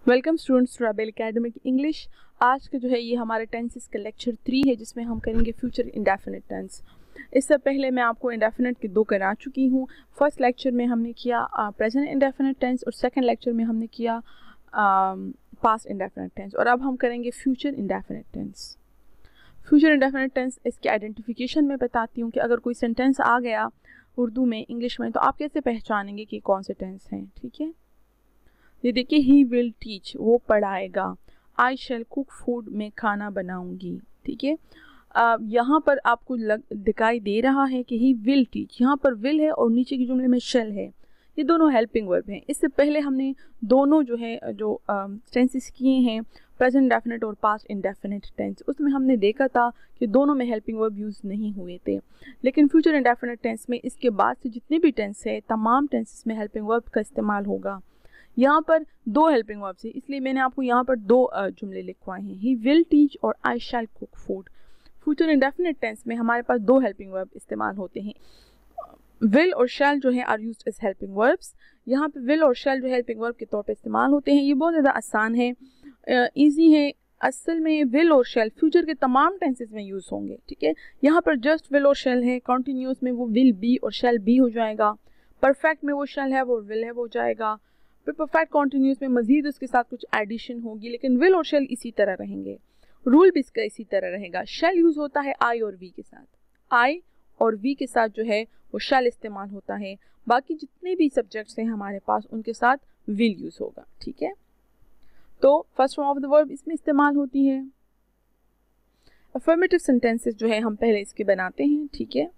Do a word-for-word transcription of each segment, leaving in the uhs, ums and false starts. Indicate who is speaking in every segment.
Speaker 1: Welcome students to Rabel academic English. आज का जो है ये हमारे टेंसेस का लेक्चर थ्री है, जिसमें हम करेंगे फ्यूचर इंडेफिनिट टेंस। इससे पहले मैं आपको इंडेफिनिट के दो करा चुकी हूँ। फर्स्ट लेक्चर में हमने किया प्रेजेंट इंडेफिनिट टेंस और सेकंड लेक्चर में हमने किया पास्ट इंडेफिनिट टेंस, और अब हम करेंगे future indefinite tense. Future indefinite tense इसकी आइडेंटिफिकेशन में बताती हूँ कि अगर कोई सेंटेंस आ गया उर्दू में, इंग्लिश में, तो आप कैसे पहचानेंगे कि कौन से टेंस हैं। ठीक है, ये देखिए, ही विल टीच, वो पढ़ाएगा। आई शैल कुक फूड, मैं खाना बनाऊंगी। ठीक है, यहाँ पर आपको लग दिखाई दे रहा है कि ही विल टीच, यहाँ पर विल है और नीचे की जुमले में शैल है। ये दोनों हेल्पिंग वर्ब हैं। इससे पहले हमने दोनों जो है जो टेंसेस किए हैं, प्रेजेंट इंडेफिनिट और पास्ट इंडेफिनिट टेंस, उसमें हमने देखा था कि दोनों में हेल्पिंग वर्ब यूज़ नहीं हुए थे। लेकिन फ्यूचर इंडेफिनिट टेंस में इसके बाद से जितने भी टेंस है, तमाम टेंसेस में हेल्पिंग वर्ब का इस्तेमाल होगा। यहाँ पर दो हेल्पिंग वर्ब्स है, इसलिए मैंने आपको यहाँ पर दो जुमले लिखवाए हैं, ही विल टीच और I shall cook food. Future indefinite tense में हमारे पास दो हेल्पिंग वर्ब इस्तेमाल होते हैं। विल और शैल जो है are used as helping verbs. यहाँ पे विल और शैल जो हेल्पिंग वर्ब के तौर पे इस्तेमाल होते हैं। ये बहुत ज़्यादा आसान है, ईजी है। असल में विल और शैल फ्यूचर के तमाम टेंसेस में यूज़ होंगे। ठीक है, यहाँ पर जस्ट विल और शैल है। कॉन्टिन्यूस में वो विल बी और शैल बी हो जाएगा। परफेक्ट में वो शैल है, वो विल है, वो जाएगा। फिर परफेक्ट कॉन्टिन्यूस में मजीद उसके साथ कुछ एडिशन होगी, लेकिन विल और शैल इसी तरह रहेंगे। रूल भी इसका इसी तरह रहेगा। शैल यूज होता है आई और वी के साथ, आई और वी के साथ जो है वो शैल इस्तेमाल होता है। बाकी जितने भी सब्जेक्ट्स हैं हमारे पास, उनके साथ विल यूज होगा। ठीक है, तो first form of the verb इसमें इस्तेमाल होती है। अफर्मेटिव सेंटेंसेस जो है हम पहले इसके बनाते हैं। ठीक है,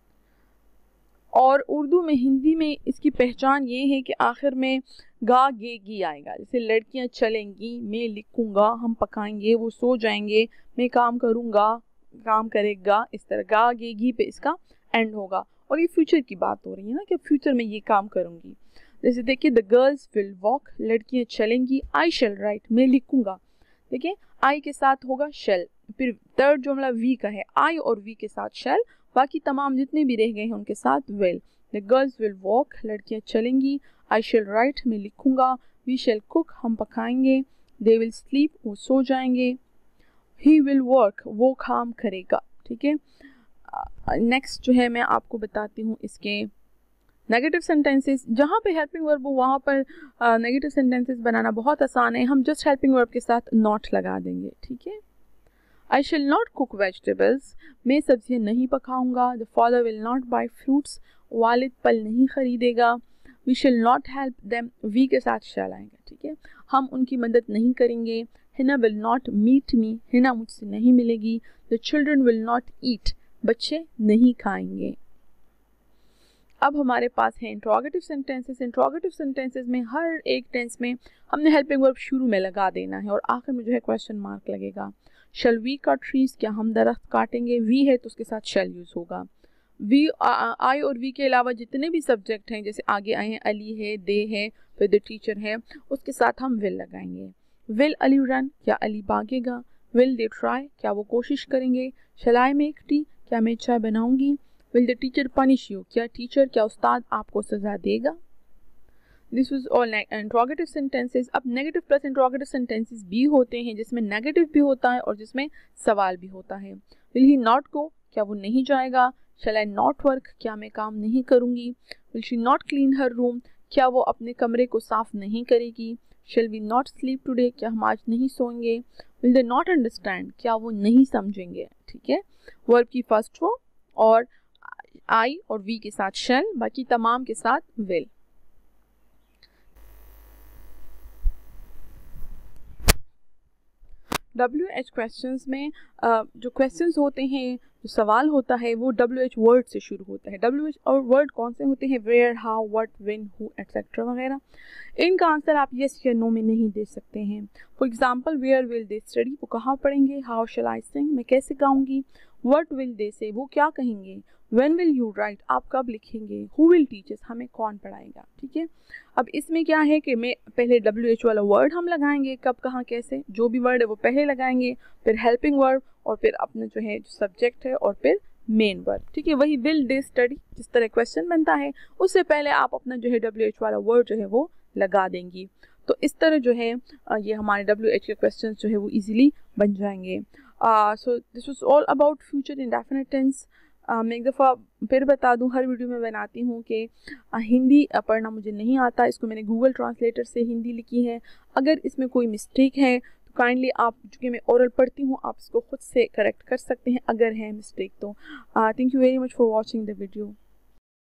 Speaker 1: और उर्दू में, हिंदी में इसकी पहचान ये है कि आखिर में गा गे गी आएगा। जैसे लड़कियां चलेंगी, मैं लिखूंगा, हम पकाएंगे, वो सो जाएंगे, मैं काम करूंगा, काम करेगा। इस तरह गा गे गी पे इसका एंड होगा। और ये फ्यूचर की बात हो रही है ना, कि फ्यूचर में ये काम करूंगी। जैसे देखिए, द गर्ल्स विल वॉक, लड़कियां चलेंगी। आई शैल राइट, मैं लिखूंगा। देखिए, आई के साथ होगा शैल। फिर थर्ड जुमला वी का है, आई और वी के साथ शैल, बाकी तमाम जितने भी रह गए हैं उनके साथ will. The girls will walk, लड़कियां चलेंगी। आई शैल राइट, मैं लिखूंगा। वी शैल कुक, हम पकाएंगे। दे विल स्लीप, वो सो जाएंगे। ही विल वर्क, वो काम करेगा। ठीक है, नेक्स्ट जो है मैं आपको बताती हूँ इसके नेगेटिव सेंटेंसेस। जहाँ पे हेल्पिंग वर्ब हो वहाँ पर नेगेटिव सेंटेंसेस बनाना बहुत आसान है। हम जस्ट हेल्पिंग वर्ब के साथ नॉट लगा देंगे। ठीक है, I shall not cook vegetables, मैं सब्जियां नहीं पकाऊंगा। The father will not buy fruits, वालिद फल नहीं खरीदेगा। We shall not help them, we के साथ shall आएगा। ठीक है, हम उनकी मदद नहीं करेंगे। Hina will not meet me, Hina मुझसे नहीं मिलेगी। The children will not eat, बच्चे नहीं खाएंगे। अब हमारे पास है इंट्रोगेटिव सेंटेंसेस। इंट्रोगेटिव सेंटेंसेस में हर एक टेंस में हमने हेल्पिंग वर्ब शुरू में लगा देना है और आखिर में जो है क्वेश्चन मार्क लगेगा। शैल वी कट ट्रीज, क्या हम दरख्त काटेंगे। वी है तो उसके साथ शैल यूज होगा। वी आई और वी के अलावा जितने भी सब्जेक्ट हैं, जैसे आगे आए हैं, अली है, दे है, फिर द टीचर है, उसके साथ हम विल लगाएंगे। विल अली रन, क्या अली भागेगा। विल दे ट्राई, क्या वो कोशिश करेंगे। शैल आई मेक टी, क्या मैं चाय बनाऊंगी। Will the teacher punish you, क्या टीचर, क्या उस्ताद आपको सजा देगा। This was all interrogative sentences. अब नेगेटिव प्लस इंट्रोगेटिव सेंटेंसेस भी होते हैं, जिसमें नेगेटिव भी होता है और जिसमें सवाल भी होता है। विल ही नॉट गो, क्या वो नहीं जाएगा। शैल आई नॉट वर्क, क्या मैं काम नहीं करूंगी। Will she not clean her room, क्या वो अपने कमरे को साफ नहीं करेगी। Shall we not sleep today, क्या हम आज नहीं सोएंगे। विल दे नॉट अंडरस्टैंड, क्या वो नहीं समझेंगे। ठीक है, वर्ब की फर्स्ट फॉर्म और आई और वी के साथ शैल, बाकी तमाम के साथ विल। डब्ल्यू एच क्वेश्चंस में uh, जो क्वेश्चंस होते हैं, जो सवाल होता है, वो डब्ल्यू एच वर्ड से शुरू होता है। डब्ल्यू एच और वर्ड कौन से होते हैं, where, how, what, when, who, etcetera वगैरह। इनका आंसर आप येस या नो में नहीं दे सकते हैं। For example, where will they study, वो कहाँ पढ़ेंगे। हाउ शैल आई सिंग, मैं कैसे गाऊंगी। व्हाट विल दे से, वो क्या कहेंगे। व्हेन विल यू राइट, आप कब लिखेंगे। हु विल टीच अस, हमें कौन पढ़ाएगा। ठीक है, अब इसमें क्या है कि मैं पहले डब्ल्यू एच वाला वर्ड हम लगाएंगे, कब, कहाँ, कैसे, जो भी वर्ड है वो पहले लगाएंगे, फिर हेल्पिंग वर्ब और फिर अपना जो है सब्जेक्ट है और फिर मेन वर्ब। ठीक है, वही विल दे स्टडी जिस तरह क्वेश्चन बनता है, उससे पहले आप अपना जो है डब्ल्यू एच वाला वर्ड जो है वो लगा देंगी। तो इस तरह जो है ये हमारे डब्ल्यू एच के क्वेश्चन जो है वो ईजिली बन जाएंगे। So this was all about future indefinite tense. Uh, मैं एक दफ़ा फिर बता दूं, हर वीडियो में बनाती हूँ कि uh, हिंदी पढ़ना मुझे नहीं आता, इसको मैंने गूगल ट्रांसलेटर से हिंदी लिखी है। अगर इसमें कोई मिस्टेक है तो काइंडली आप, चूँकि मैं ओरल पढ़ती हूँ, आप इसको खुद से करेक्ट कर सकते हैं अगर है मिस्टेक तो। Thank you very much for watching the video.